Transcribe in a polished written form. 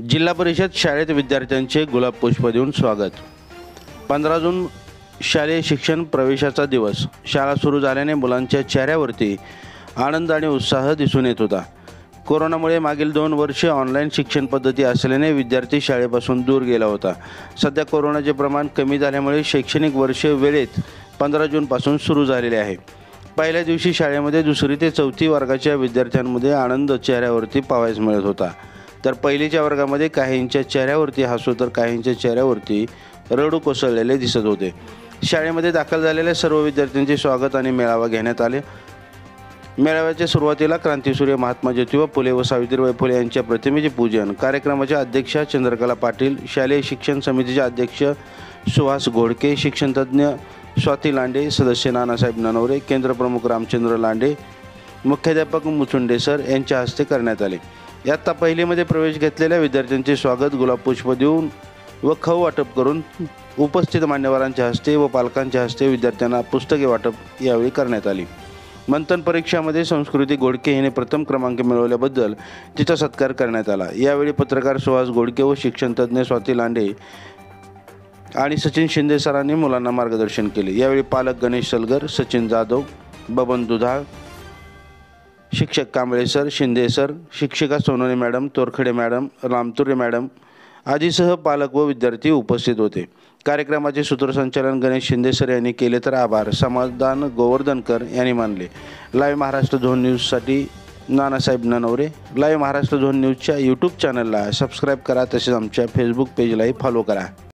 जिल्हा परिषद शाळेत विद्यार्थ्यांचे गुलाब पुष्प देऊन स्वागत। 15 जून शालेय शिक्षण प्रवेशाचा दिवस। शाळा सुरू झाल्याने मुलांच्या चेहऱ्यावरती आनंद आणि उत्साह दिसून येत होता। कोरोनामुळे मागील 2 वर्षे ऑनलाईन शिक्षण पद्धती असल्याने विद्यार्थी शाळेपासून दूर गेला होता। सध्या कोरोनाचे प्रमाण कमी झाल्यामुळे शैक्षणिक वर्ष वेळेत 15 जूनपासून सुरू झालेले आहे। पहिल्या दिवशी शाळेमध्ये 2री ते 4थी वर्गाच्या विद्यार्थ्यांमध्ये आनंद चेहऱ्यावरती पाहायला मिळत होता। तर पहिलीच्या वर्गामध्ये काहींच्या चेहऱ्यावरती हसू तर काहींच्या चेहऱ्यावरती रडू कोसळलेले दिसत होते। शाळेमध्ये दाखल झालेल्या सर्व विद्यार्थ्यांचे स्वागत आणि मेळावा घेण्यात आले। मेळाव्याच्या सुरुवातीला क्रांतीसूर्य महात्मा ज्योतिबा फुले व सावित्रीबाई फुले यांच्या प्रतिमेचे पूजन, कार्यक्रमाच्या अध्यक्षा चंद्रकला पाटील, शालेय शिक्षण समितीचे अध्यक्ष सुहास घोडके, शिक्षणतज्ञ स्वाती लांडे, सदस्य नानासाहेब ननवरे, केंद्रप्रमुख रामचंद्र लांडे, मुख्याध्यापक मुचुंडे सर यांच्या हस्ते करण्यात आले। यात पहिलीमध्ये प्रवेश घेतलेल्या विद्यार्थ्यांचे स्वागत गुलाब पुष्प देऊन व खाऊ वाटप करून उपस्थित मान्यवरांच्या हस्ते व पालकांच्या हस्ते विद्यार्थ्यांना पुस्तके वाटप यावेळी करण्यात आली। मंथन परीक्षामध्ये संस्कृती घोडके हिने प्रथम क्रमांक मिळवल्याबद्दल तिचा सत्कार करण्यात आला। यावेळी पत्रकार सुहास घोडके व शिक्षणतज्ञ स्वाती लांडे आणि सचिन शिंदे सरांनी मुलांना मार्गदर्शन केले। यावेळी पालक गणेश सलगर, सचिन जाधव, बबन दुधाळ, शिक्षक कांबळे सर, शिंदे सर, शिक्षिका Sonone madam, Torkhade madam, Ramture madam आदीसह पालक व विद्यार्थी उपस्थित होते। कार्यक्रमाचे सूत्रसंचालन गणेश शिंदे सर यांनी केले तर आभार समाधान गोवर्धनकर यांनी मानले। लाईव्ह महाराष्ट्र झोन न्यूजसाठी नानासाहेब ननवरे। लाईव्ह महाराष्ट्र झोन न्यूजच्या यूट्यूब चॅनलला सबस्क्राईब करा, तसेच आमच्या फेसबुक पेजलाही फॉलो करा।